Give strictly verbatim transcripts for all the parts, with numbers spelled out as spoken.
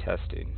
Testing.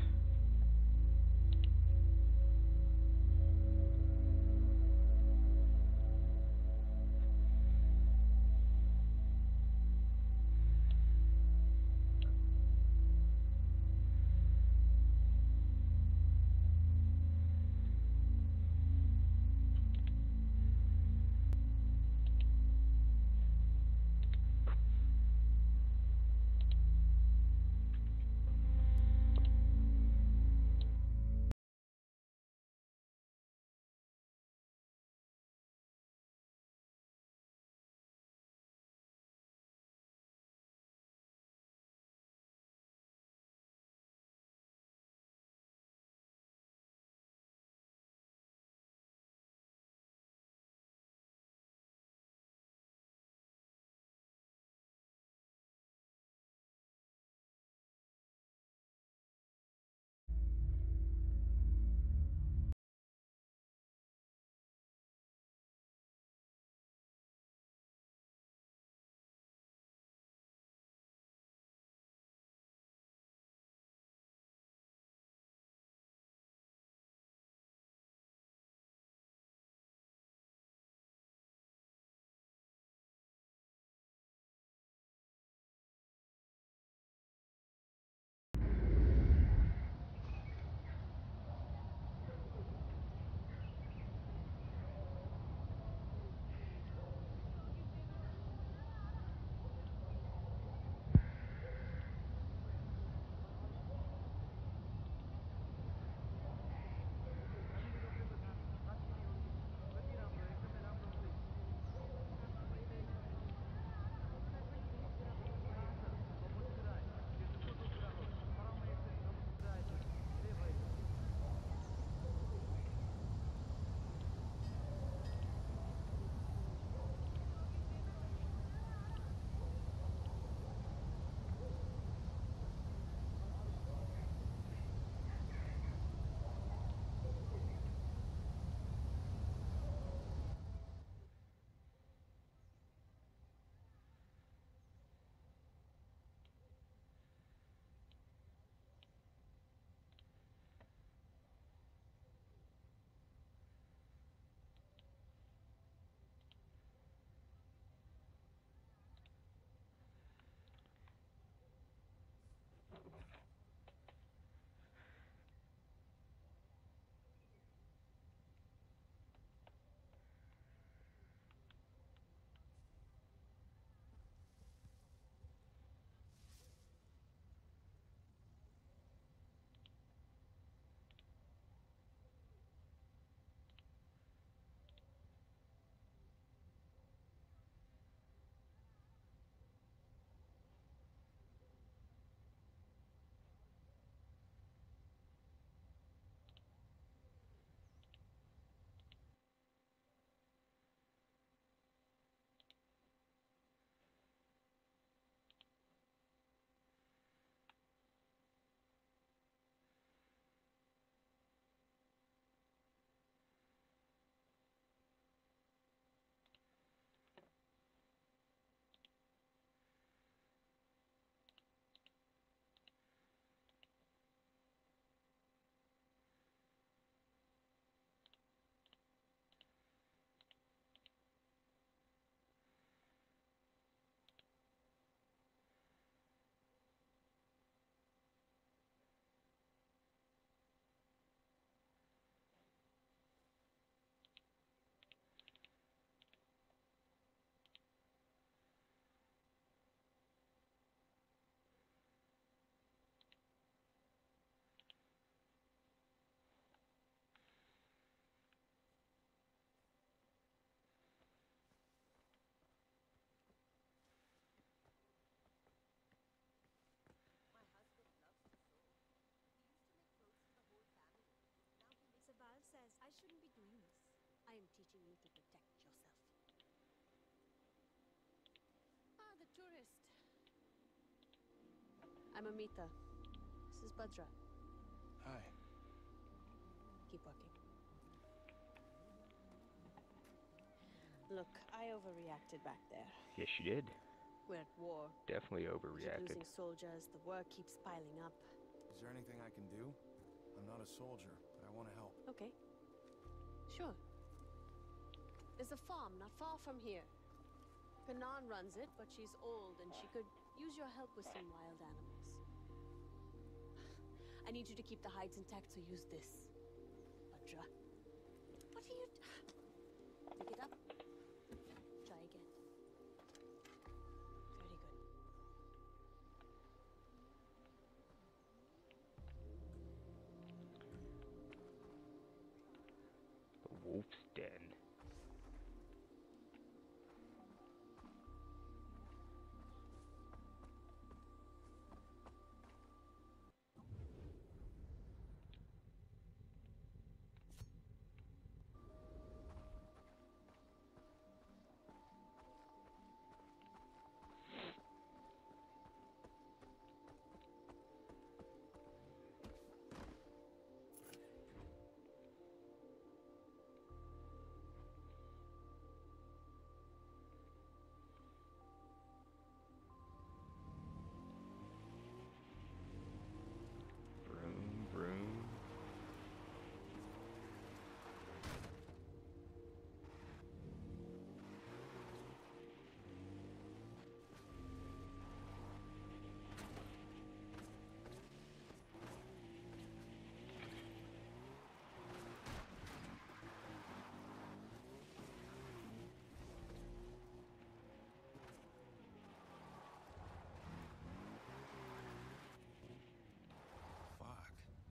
Sabal says I shouldn't be doing this. I am teaching you to protect yourself. Ah, the tourist. I'm Amita. This is Badra. Hi. Keep working. Look, I overreacted back there. Yes, you did. We're at war. Definitely We keep overreacted. losing soldiers. The work keeps piling up. Is there anything I can do? I'm not a soldier, but I want to help. Okay. Sure. There's a farm not far from here. Kanan runs it, but she's old and she could use your help with some wild animals. I need you to keep the hides intact, so use this. Bhadra. What are you... Pick it up. Try again. Very good. The wolf's den. Vroom, vroom. Fuck.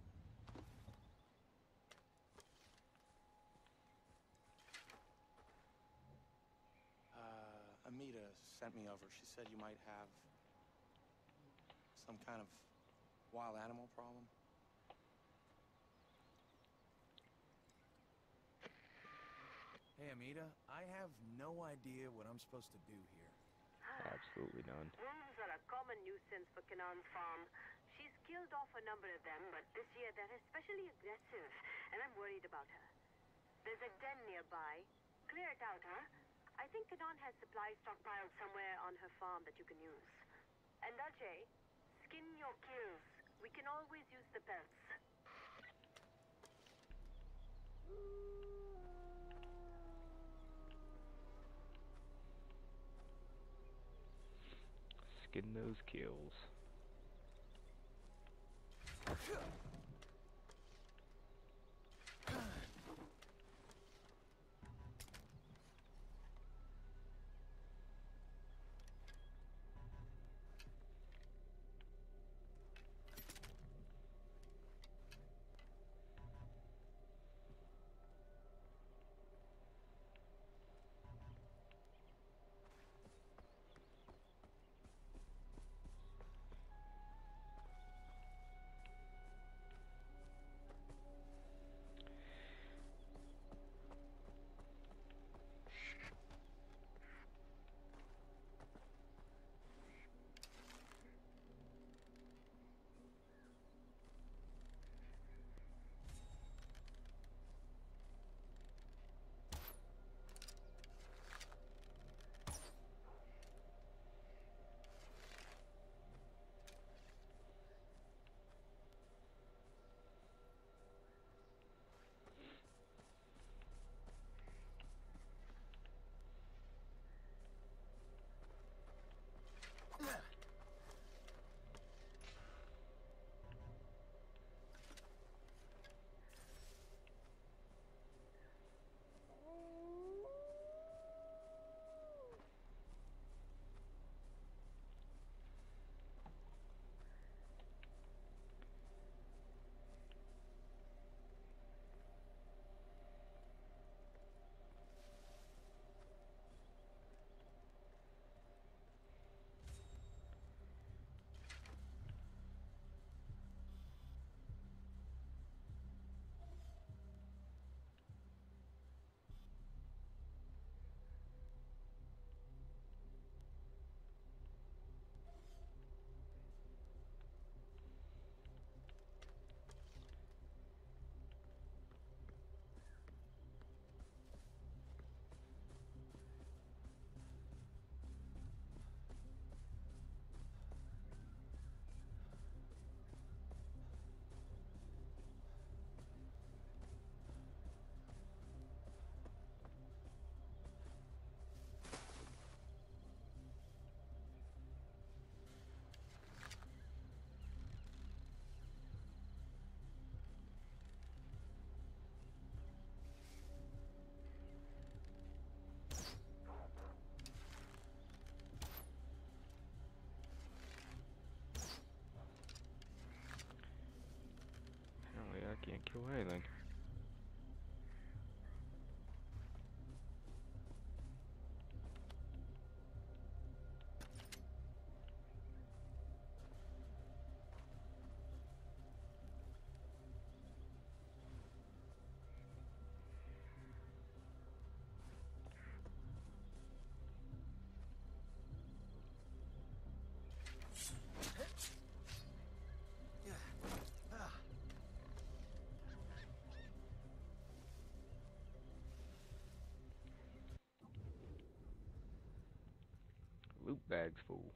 Uh, Amita sent me over. She said you might have some kind of wild animal problem. Hey, Amita, I have no idea what I'm supposed to do here. Absolutely none. Wolves are a common nuisance for Kanan's farm. She's killed off a number of them, but this year they're especially aggressive, and I'm worried about her. There's a den nearby. Clear it out, huh? I think Kanan has supplies stockpiled somewhere on her farm that you can use. And Ajay, skin your kills. We can always use the pelts. Skin those kills. show anything. Loot bag's full.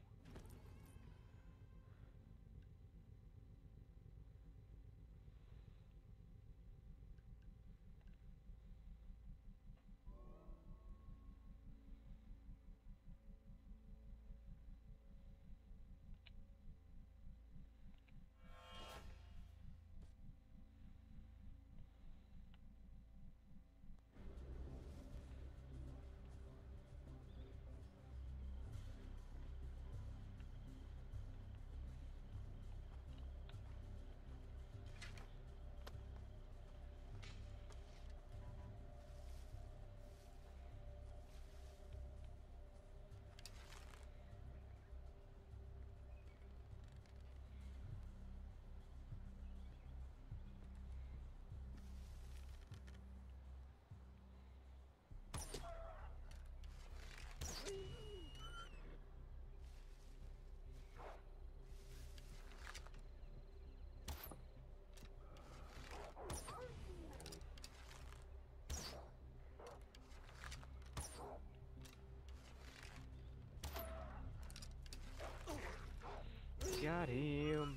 Got him.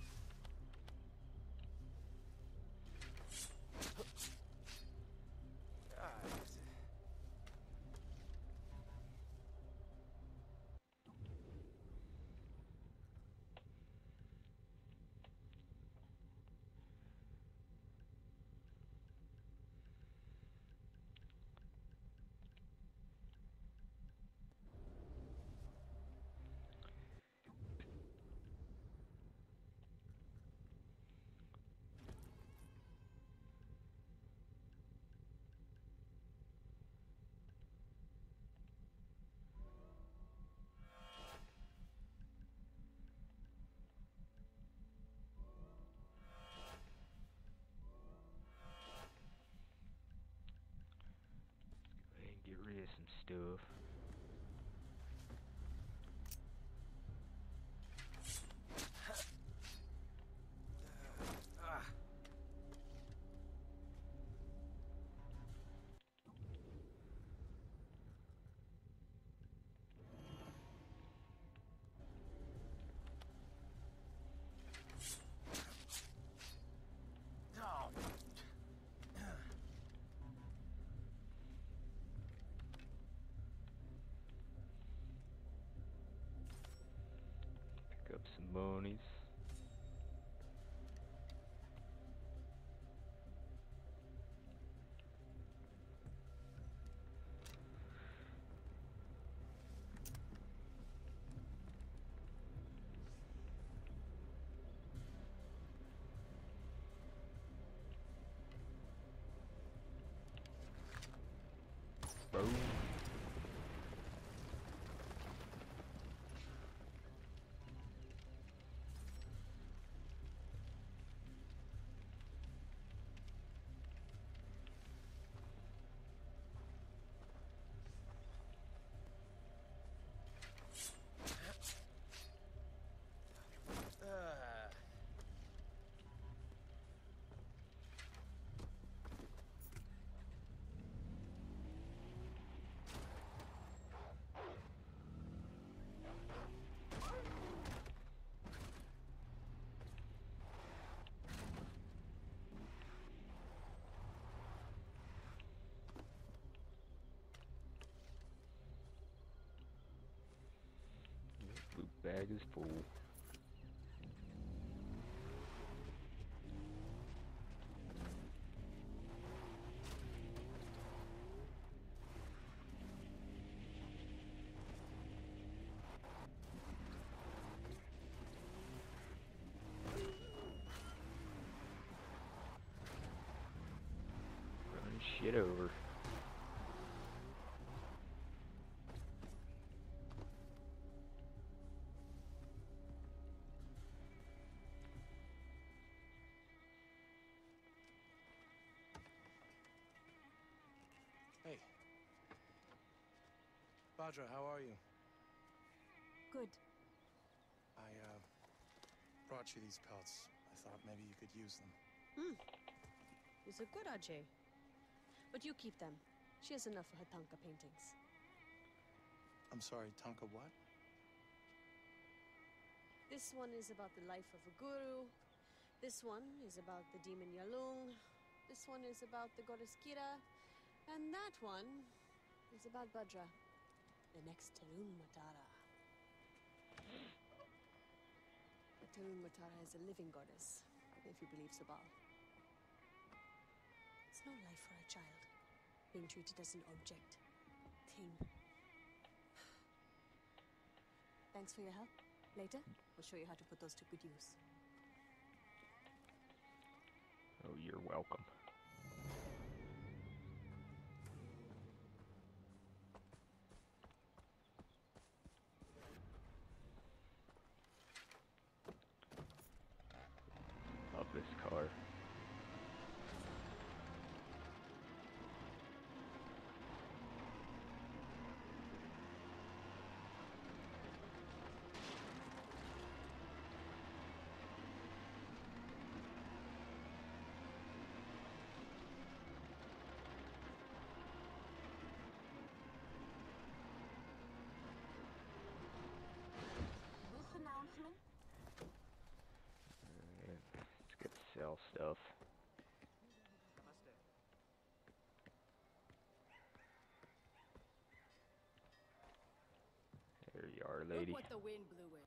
Get rid of some stuff. Pick up some monies. Boom. Loot bag is full. shit over. Hey. Badra, how are you? Good. I, uh, brought you these pelts. I thought maybe you could use them. Hmm. These are good, Ajay. But you keep them. She has enough for her Tanka paintings. I'm sorry, Tanka what? This one is about the life of a guru. This one is about the demon Yalung. This one is about the goddess Kira. And that one is about Badra, the next Tarun Matara. But Tarun Matara is a living goddess, if you believe Sabal. It's no life for a child, being treated as an object, thing. Thanks for your help. Later, we'll show you how to put those to good use. Oh, you're welcome. Love this car. This announcement? Alright, let's get sell stuff. There you are, lady. Look what the wind blew in.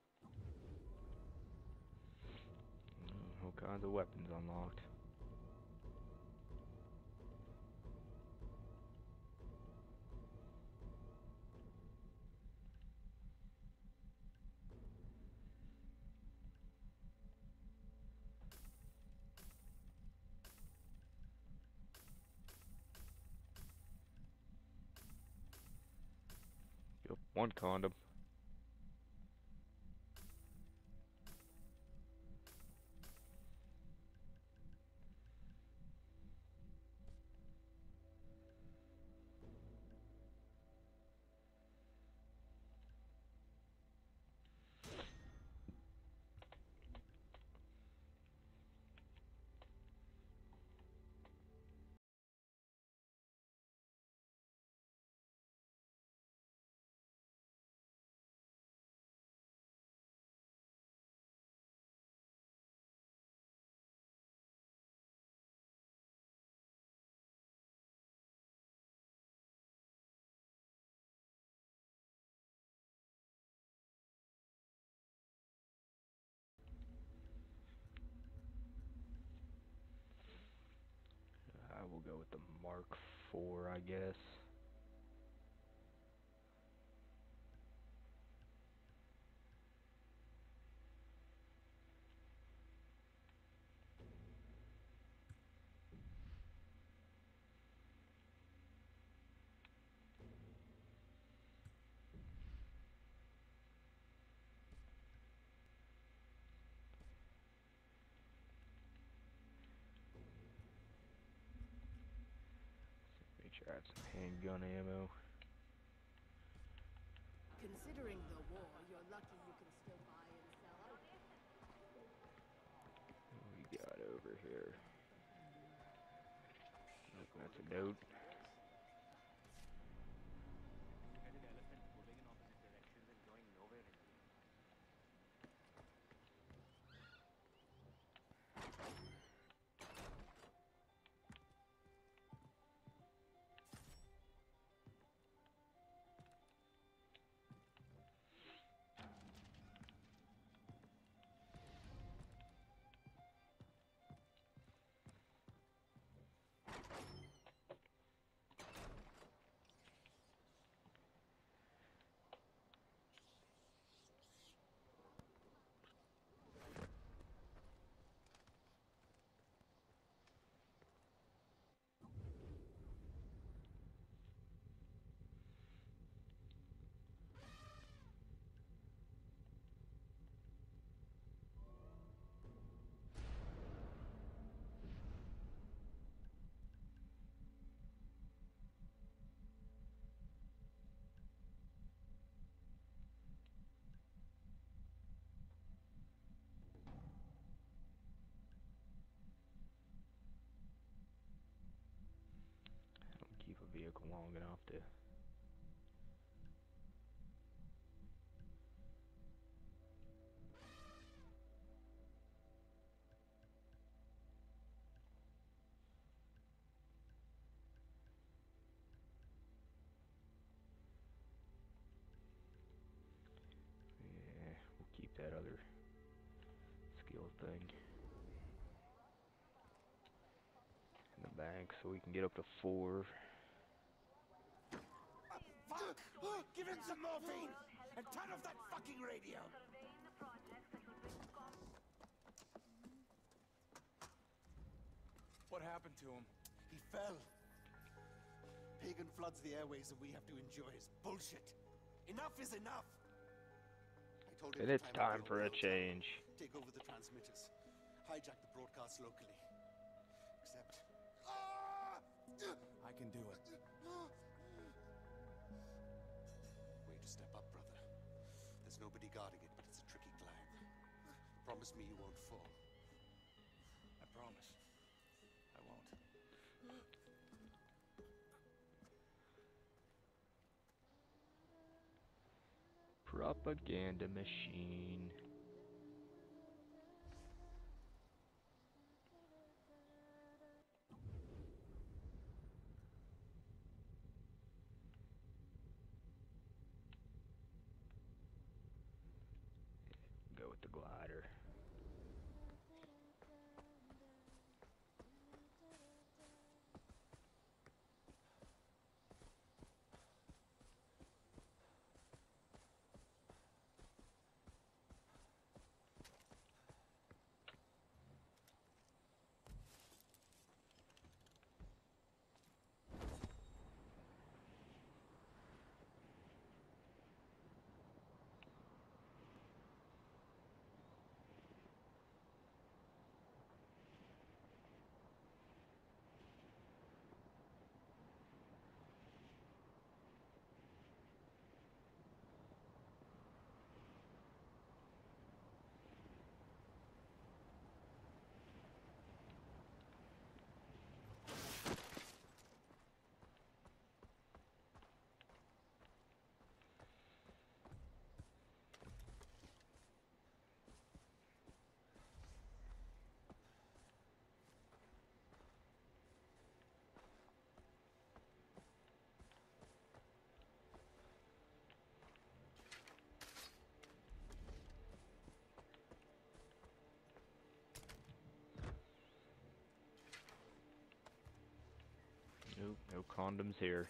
Mm, all kinds of weapons unlocked. Yep, one condom. I will go with the Mark four, I guess. Make sure I have some handgun ammo. Considering the war, you're lucky you can still buy and sell out. What we got over here? Nope, that's a note. long enough to. Yeah, we'll keep that other skill thing in the bank so we can get up to four. Fuck! Give him some morphine! And turn off that fucking radio! What happened to him? He fell. Pagan floods the airways and we have to endure his bullshit. Enough is enough! I told him And to it's time time up for a the change. Take over the transmitters. Hijack the broadcast locally. Except... Ah! I can do it. Way to step up, brother. There's nobody guarding it, but it's a tricky climb. Promise me you won't fall. I promise. I won't. Propaganda machine. Go with the glider. Nope, no condoms here.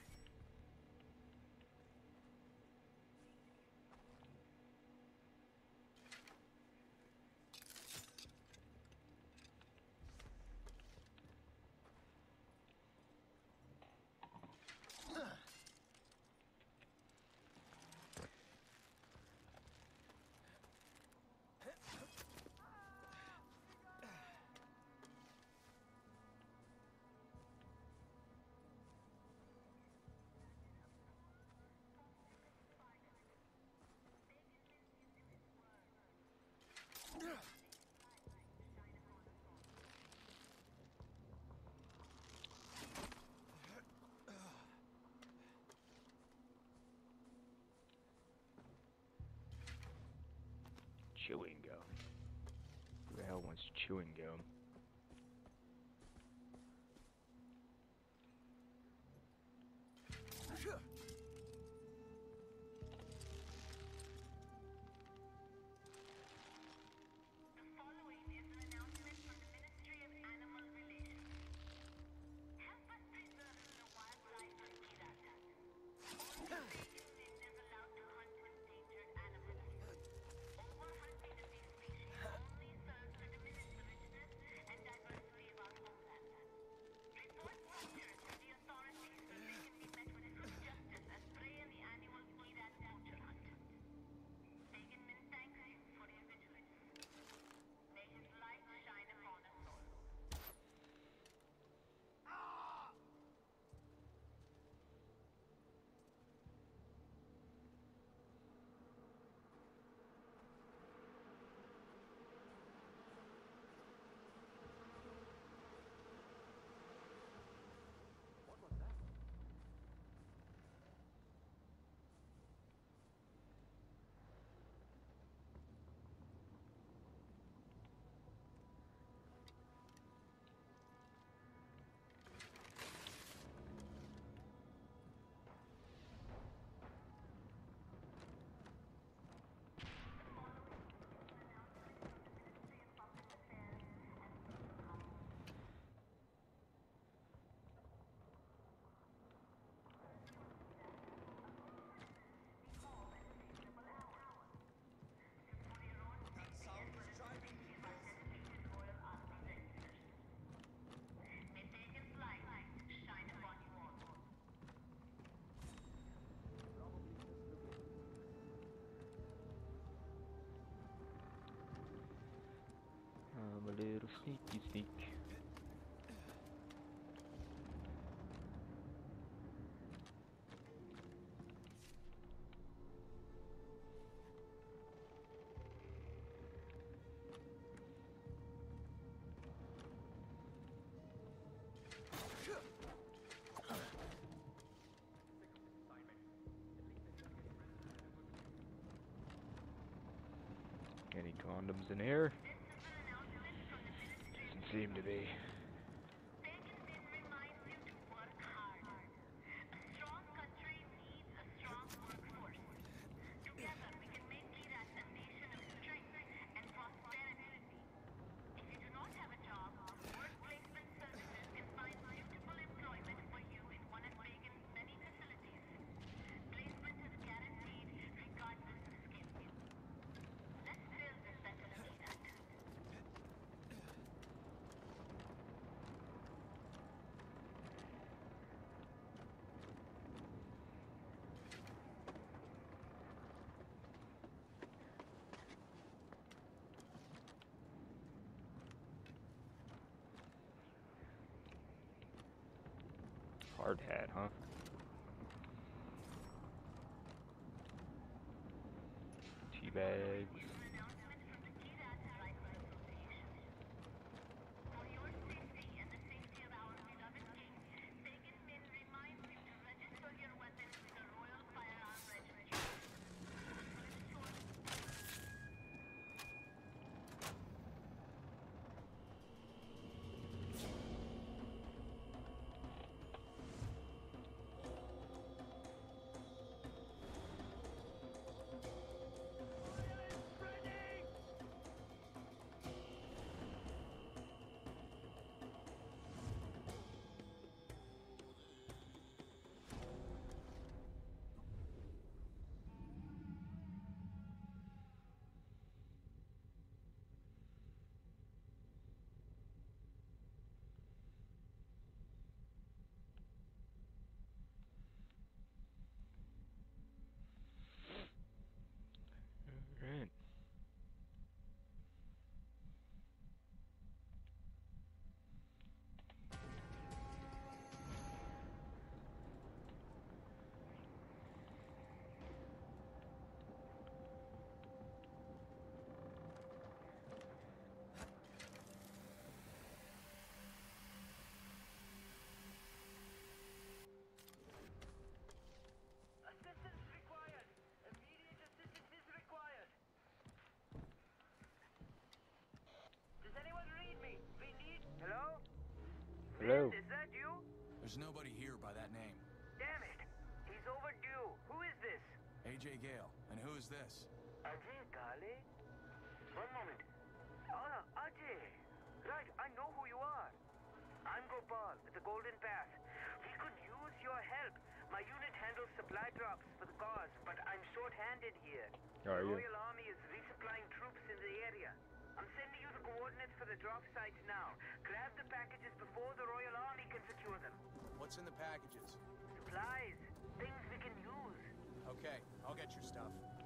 Chewing gum. Who the hell wants chewing gum? sneaky sneak. Any condoms in here? Doesn't seem to be. Hard hat, huh? Tea bags. Alright. Assistance required. Immediate assistance is required. Does anyone read me? We need. Hello? Hello. Is that you? There's nobody here by that name. Damn it. He's overdue. Who is this? A J Gale. And who is this? Ajay Gale? One moment. Ah, Ajay. Right, I know who you are. I'm Gopal at the Golden Path. We could use your help. My unit handles supply drops for the cause, but I'm short-handed here. Are the you? Royal Army is resupplying troops in the area. I'm sending you the coordinates for the drop sites now. Grab the packages before the Royal Army can secure them. What's in the packages? Supplies. Things we can use. Okay, I'll get your stuff.